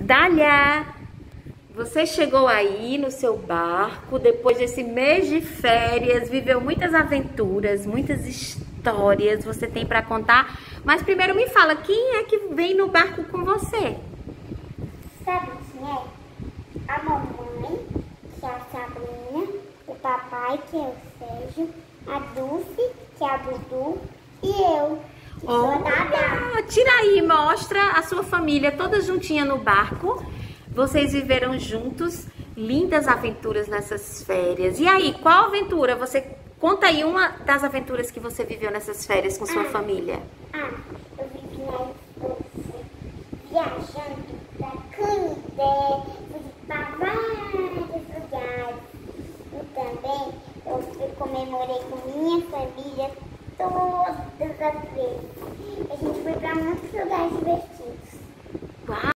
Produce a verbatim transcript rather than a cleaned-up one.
Dália, você chegou aí no seu barco depois desse mês de férias, viveu muitas aventuras, muitas histórias você tem para contar. Mas primeiro me fala, quem é que vem no barco com você? Sabe quem é? A mamãe, que é a Sabrina, o papai, que é o Sérgio, a Dulce, que é a Dudu, e eu, que Oh, sou a Dada. tira aí, mostra a sua família toda juntinha no barco. Vocês viveram juntos lindas aventuras nessas férias. E aí, qual aventura? Você conta aí uma das aventuras que você viveu nessas férias com sua Ah. família. Ah, eu vivi na Escócia, viajando pra Canindé, fui pra vários lugares. E também eu fui- comemorei com minha família todas as vezes. A gente foi pra muitos lugares divertidos. Uau!